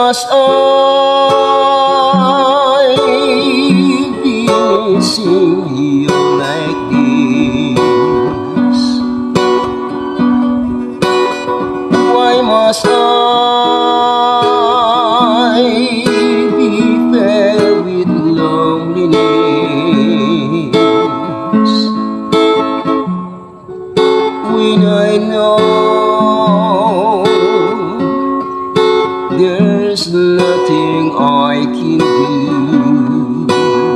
must I be missing you like this? Why must I be filled with loneliness when I know there's nothing I can do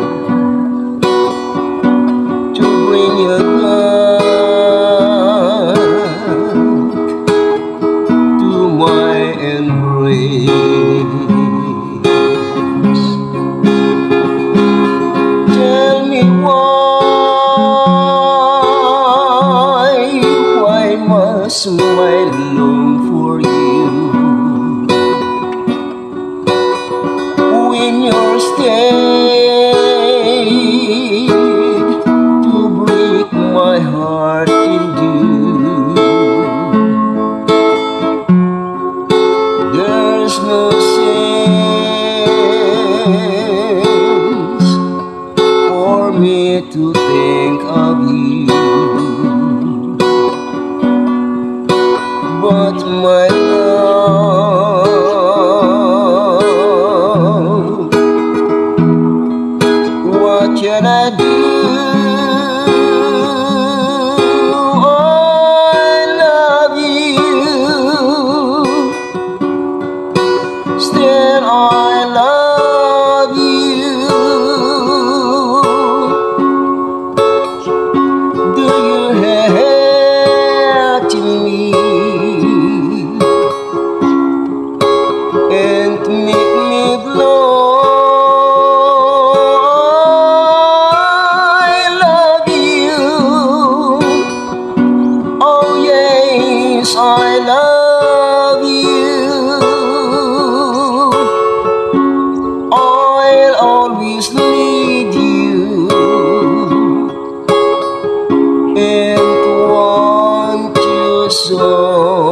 to bring you back to my embrace? Tell me why must I long for you when you're staying to break my heart in two? There's no sense for me to think of you, but my love, what can I do? I love you, still I love you. Do you hurt me and make me blow? I love you, oh yes, I love you. I'll always need you and want you so.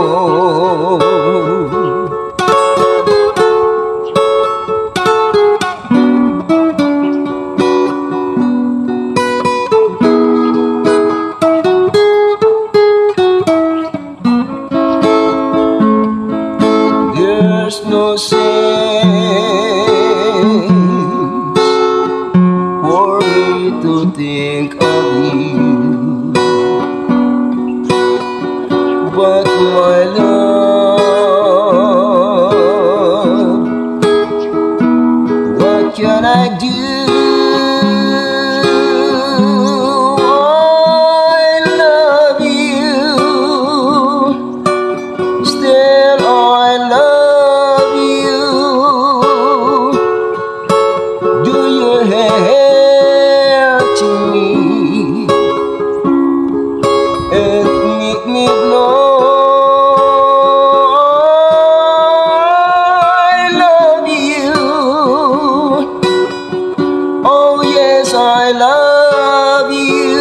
There's no sense for me to think of you, but my love, what can I do? I love you, still I love you. Do you hurt me and make me blow? I love you, oh yes, I love you.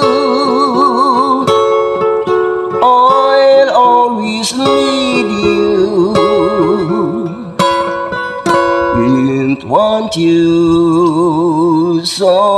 I'll always need you and want you so.